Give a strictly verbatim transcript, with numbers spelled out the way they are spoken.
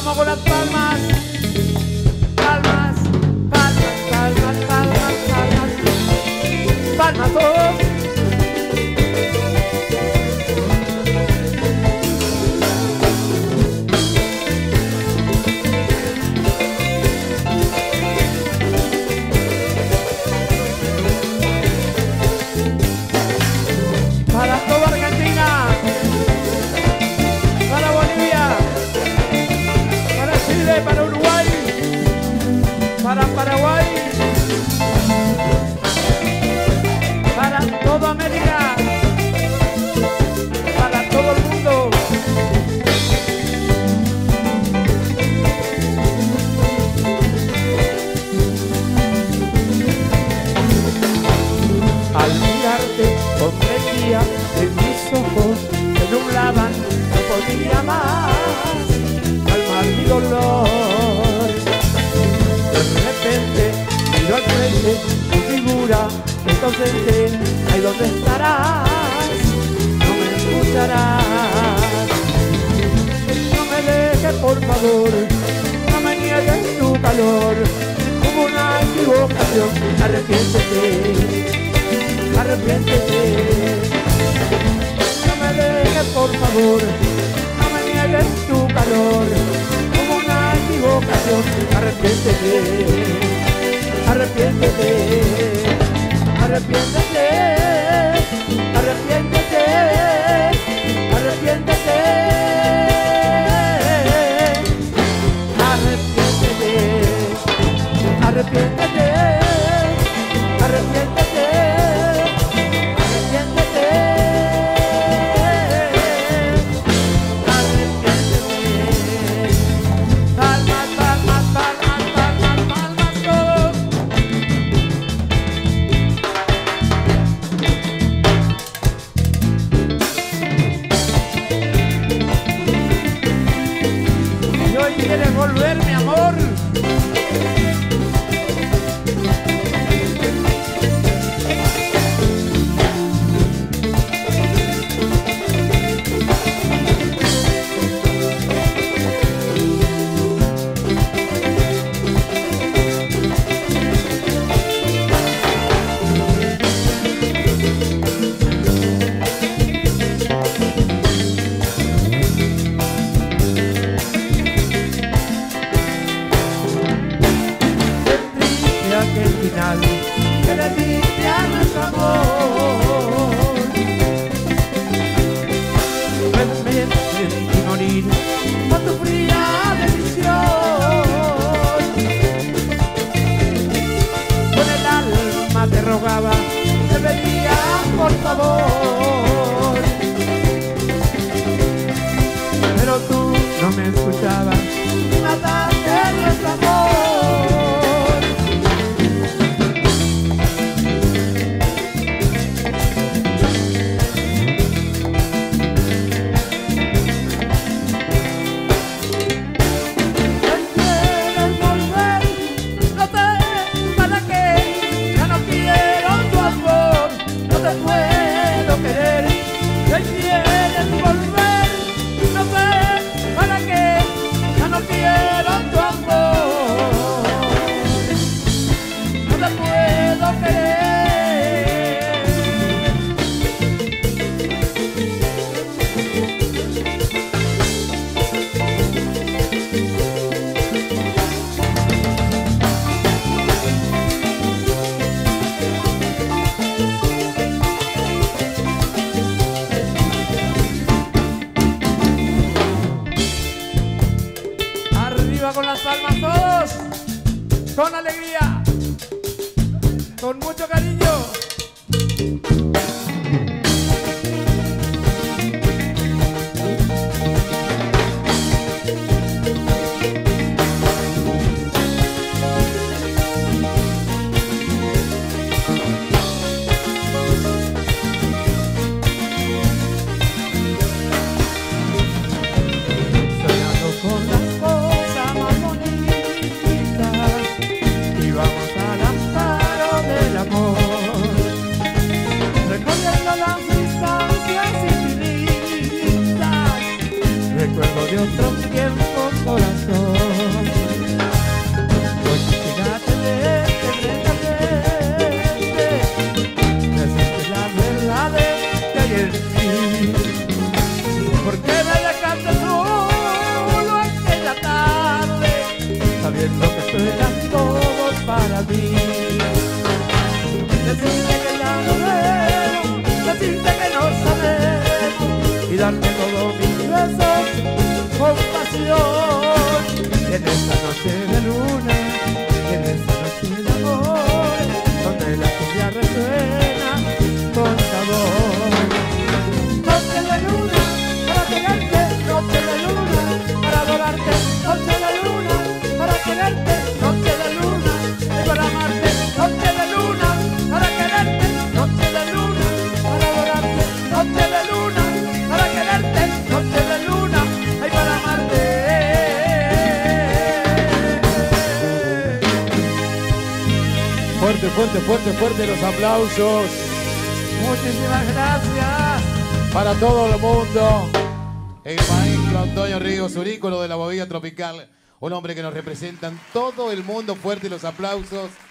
Vamos con las palmas. Palmas, palmas, palmas, palmas, palmas. Palmas todos. Para toda Argentina, para Bolivia, para Chile, para Uruguay, para Paraguay, para toda América, para todo el mundo. Al mirarte comprendía en mis ojos que nublaban, no podía más calmar mi dolor. De repente miro al frente tu figura, está ausente, ahí donde estarás, no me escucharás. No me dejes por favor, no me niegues tu calor, hubo una equivocación, arrepiéntete. Arrepiéntete, no me dejes por favor, no me niegues tu calor, hubo una equivocación, arrepiéntete, arrepiéntete, arrepiéntete, arrepiéntete, arrepiéntete, arrepiéntete, arrepiéntete, arrepiéntete. ¿Quieres volver, mi amor? Que le diste a nuestro amor, me sentí morir por tu fría decisión. Con el alma te rogaba, te pedía por favor, pero tú no me escuchabas y mataste nuestro amor. Con las palmas todos, con alegría, con mucho cariño. De otros tiempos, corazón. tú eras todo para mí. Decirte que ya no veo, decirte que no sabemos y darte todos mis besos con pasión. Y en esta noche de luna, y en esta noche de amor, donde la cumbia resuena con sabor. Noche de luna para pegarte, noche de luna para adorarte, noche de luna para quererte, noche de luna y para amarte, noche de luna para quererte, noche de luna para adorarte, noche de luna para quererte, noche de luna y para amarte. Fuerte, fuerte, fuerte, fuerte los aplausos. Muchísimas gracias. Para todo el mundo, el maestro Antonio Ríos Urículo de la Movida Tropical, un hombre que nos representa en todo el mundo. Fuerte los aplausos.